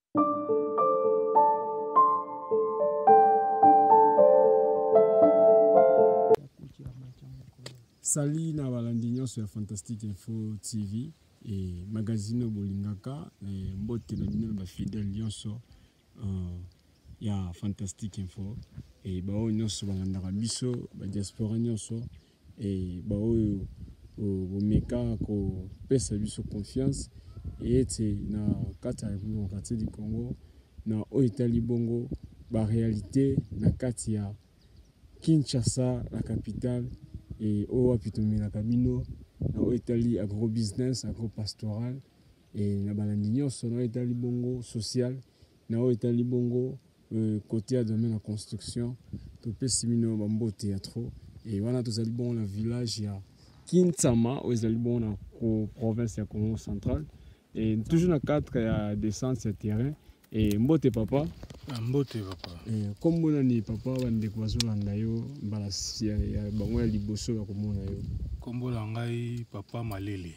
Sali na balandi nyonso ya Fantastic Info TV et magazine bolingaka mbote na bino ba fidèle nyonso ya Fantastic Info et bao nyonso bangandaka biso ba diaspora nyonso et bao bomeka ko pesa biso confiance et na kati ya quartier du Congo na Oitali Bongo ba réalité na kati ya Kinshasa la capitale et au apitomila kabino na Oitali agro business agro pastoral et na balandi nyonso na Oitali Bongo social na Oitali Bongo côté à domaine la construction to pesimino bambote ya trop et wana tozali bon la village ya Kintsama ozali bon na province ya Congo central et toujours na 4 ya descente ya terrain et mbote papa mbote papa comme on ni papa bande ko bazolanda yo mbala ya bango ya liboso ya komona yo kombo la ngai papa Malele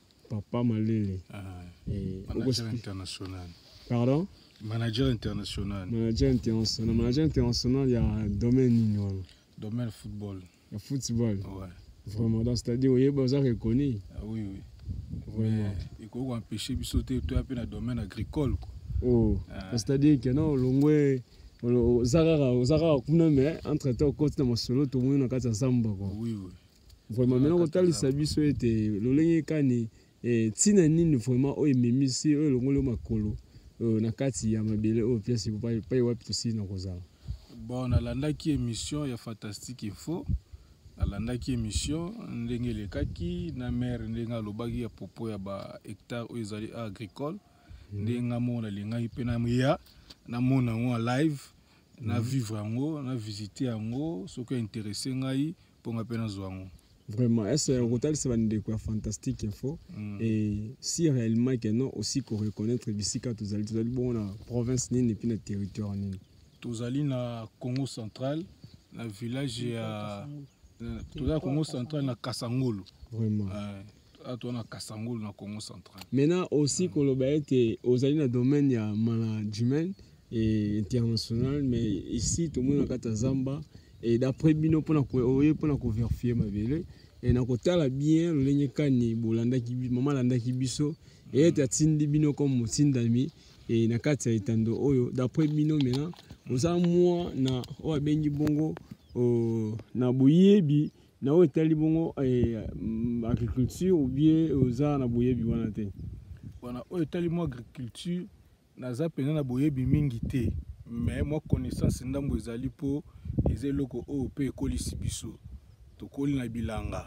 manager international pardon manager international ya domaine nini domaine football ouais vraiment dans c'est-à-dire oui vous avez reconnu oui vraiment il faut empêcher biso te to apena na domaine agricole oh c'est-à-dire que non longwe Zara kuna mais entre temps côté na masolo to mona kati samba quoi oui vraiment maintenant ko tali sabiso ete lolenge kani tina nini vraiment o ememisi o longolo makolo na kati ya mabele o pièce pa wapi to sina kozala bon nalandaki émission ya Fantastic Info nalandaki émission ndenge lekaki na mère ndenga lobaki ya popo ya ba hectare o ezali agricole ndenga mona lingai pe na ya na mona ngo live na vivre yango na visiter yango soki intéressé ngai ponga pe na zwango vraiment est-ce que tu as des quoi Fantastic Info et si réellement que non aussi qu'on reconnaître bisika tozali bon na province nini et puis na territoire nini tozali na Congo central na village ya tozali Congo central na Kasangolo vraiment atona Kasangolo na Congo central maintenant aussi ko loba ete ozali na domaine ya management et international mais ici tout le monde na kata Zamba et d'après bino pona ko vérifier mabele et na kotala bien lenye kani bolanda ki mama landa ki biso et atindi bino comme motindami et na kati ya etando oyo d'après bino maintenant oza moi na o bengi bongo na boyebi na Oitali Bongo agriculture ou bien oza na boyebi wana te wana Oitali mo agriculture naza pena na boyebi mingi te mais moi connaissance ndambo ezali po ezeloko o pe ekolisi biso tokoli na bilanga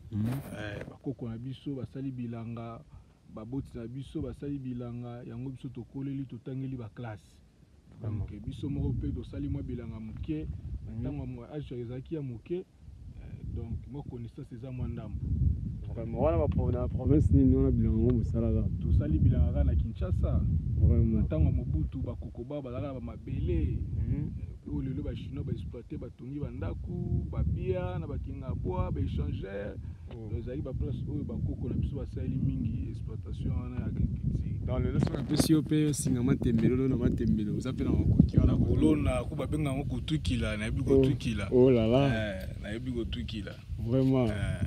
bakoko na biso basali bilanga baboti na biso basali bilanga yango biso tokoleli totangeli ba classe donc biso moko pe tosali mo bilanga muke ntango mo age ezaki ya muke donc moi connaissance eza mo ndambo vraiment wana ba province nini wana bilanga ngo bosala tosali bilanga na Kinshasa vraiment ntango mobutu bakoko ba bazala ba mabele o lelo ba chinois ba exploiter batongi bandaku babia na bakinga bois ba échangeur ezali ba place oyo bakoko na biso basali mingi exploitation na agriculture dans le leçon un peu si opé singa matembelo na matembelo za pe na makoki wana kolona ko babenga ngo kutukila na yebi kutukila oh là là na yebi kutukila vraiment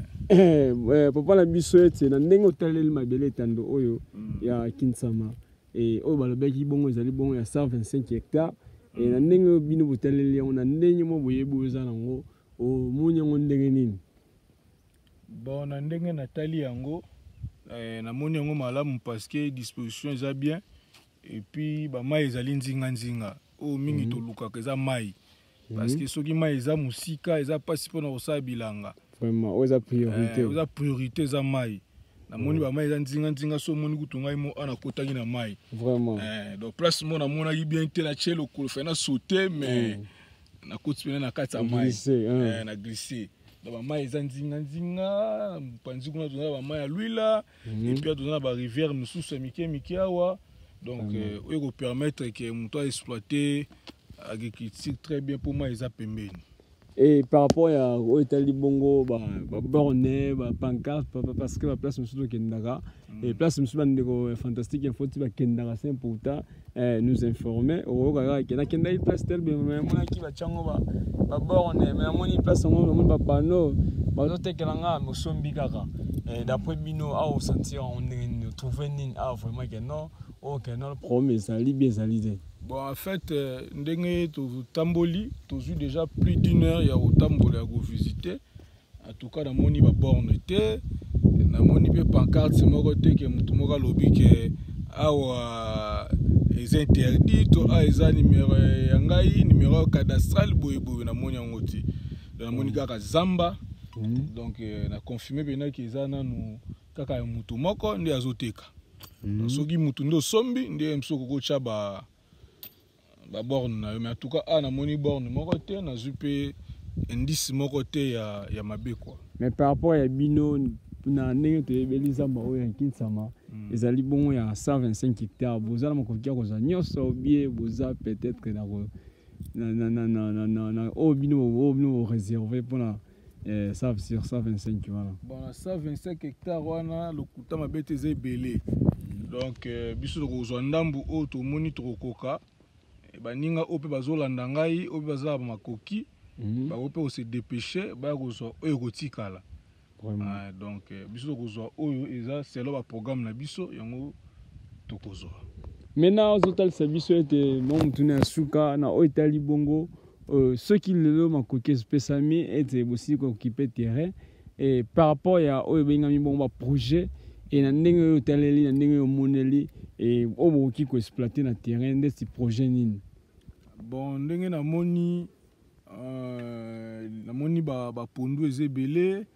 papa na biso ete na ndenge otaleli mabele tando oyo ya Kintsama et oyo balobeki bongo ezali bongo ya 125 hectares et na ndenge bino botaleli yango na ndenge mo boyebi oza nango omoni yango ndenge nini bon na ndenge natali yango na moni yango malamu parce que disposition eza bien et puis ba mai ezali nzinga o mingi tolukaka eza mai parce que soki mai eza musika eza pasi pona kosala bilanga vraiment oza priorité eza mai na moni ba mai eza nzinga so moni kutunga mo ana kotangi na mai vraiment donc place mo na mona bien te na chelo ko fait na sauter mais na koti na kati ya mai na glisser ba mai eza nzinga panzi kuna tuna ba mai ya luila et puis tuna ba rivière mususu mike awa donc oyo ko permettre que muto exploiter agriculture très bien pour moi eza pembeni. Et par rapport à Oitali Bongo, borné, pancarte, parce que la place nous sommes Kendaka, Et place monsieur bandeko fantastique info ti ba kendaka c'est important nous informer o ka kena kenda i place tel be mona ki ba chango ba borne mais moni place ngo moni ba pano ba zo tekelanga mosombi kaka d'après bino a au sentir on trouver nin a vraiment que non OK non le problème ça li bien ça l'idée. Bon en fait ndenge to tamboli to ju déjà plus d'une heure ya au tamboli à go visiter en tout cas dans moni ba borne te na moni pe pancarte moko te ke mutu moko lobi ke awa est interdit to a eza numéro ya ngai numéro cadastral boye na moni yango ti na moni kaka zamba donc na confirmer bena ke eza nanu kaka mutu moko ndi azoteka soki mutu ndo sombi ndi msoko ko cha ba borne na yo mais en tout cas na moni borne moko te na zupe indice moko te ya mabe quoi. Mais par rapport à bino na ndenge to yebeli zamba oyo Kinsama ezali bongo ya 125 hectares bozala makokia koza nyonso bien boza peut-être na bino réservé pour la ça sur 125 voilà. Bon 125 hectares wana lokuta mabete ezebele donc biso kozwa ndambu o to moni tokoka baninga ope bazolanda ngai ope bazala makoki ba ope se dépêcher ba kozwa oyo kotikala. Donc biso kozwa oyo eza selo ba programme na biso yango tokozwa. Maintenant total service était non tuna suka na oitali bongo ceux qui le makoki spécialement était aussi occupé terrain et par rapport à oyo bengami bongo projet et na ndenge otaleli na ndenge moneli et oboki ko exploiter na terrain de ce projet nini. Bon ndenge na moni ba pondu ezebele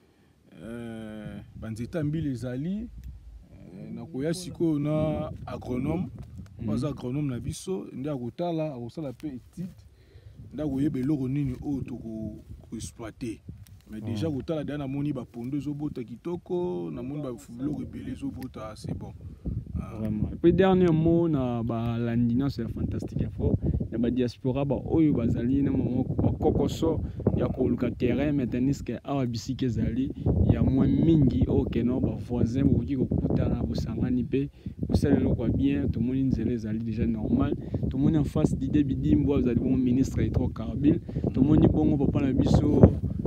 banzeta mbili ezali na koya siko na agronome baza agronome na biso nda kotala akosala pe étude nda koyeba eloko nini oyo toko exploiter mais déjà kotala da na moni ba pondu ezobota kitoko na moni ba biloko ebele ezobota c'est bon. Vraiment. Et puis dernier mot na ba landina c'est fantastique info na ba diaspora ba oyo bazali na kokoso ya koluka terrain maintenant que awa bisike zali ya moins mingi OK non ba voisin boki kokutana bosangani pe bosalelo kwa bien tout monde nzele zali déjà normal tout monde en face d'idée bidimbo vous allez bon ministre hydrocarbures tout monde bongo papa na biso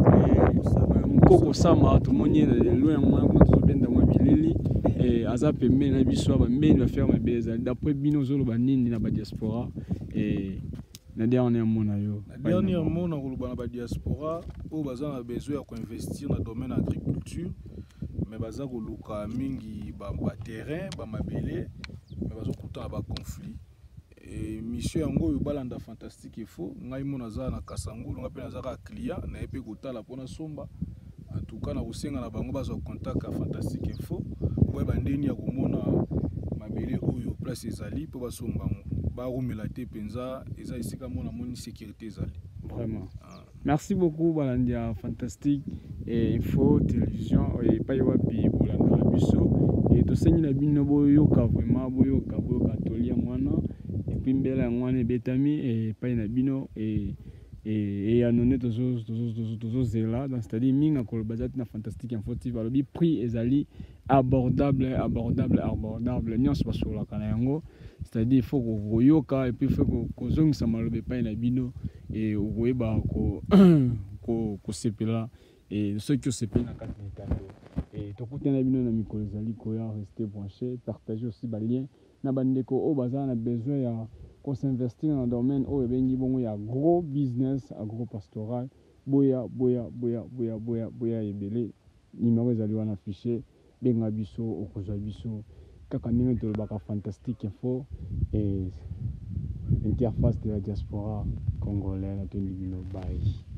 Koko Sama tout monde loin moins tout bien dans moi bilili et aza pembe na biso ba mbeni va faire ma beza d'après bino zolo ba nini na ba diaspora et na dernier mot na yo. Na dernier mot na koloba na ba diaspora o baza na besoin ya ko investir na domaine agriculture mais baza koluka mingi ba terrain ba mabele mais bazo kuta ba conflit et mission yango yo balanda fantastique ifo ngai mona za na Kasangulu ngape na za ka client na epe kotala pona somba en tout cas na kosenga na bango bazo contact à fantastique info boye bandeni ya komona mabele oyo place ezali po basomba ba rumela te penza eza isika mona moni sécurité ezali vraiment. Merci beaucoup balandia fantastique et info télévision et pa yopi bolanda biso et to senyi na bino boyoka vraiment boyoka tolia mwana et puis mbela ngwana betami et pa na bino et anone tozo zela donc c'est-à-dire minga kolbazat na fantastique info TV alobi prix ezali abordable nyonso basola kana yango c'est-à-dire il faut koyoka et puis il faut kozongisa malobe pa na bino et okoyeba ko sepela et ceux qui sepela na kati mikando et tokutana bino na mikolo ezali koya rester branché partager aussi ba lien na bandeko o baza na besoin ya qu'on s'investir dans le domaine où il y a gros business agro-pastoral boya ebele numéro ezali wana affiché benga biso okozwa biso kaka ndenge tolobaka fantastique info et interface de la diaspora congolaise na tondi bino bye.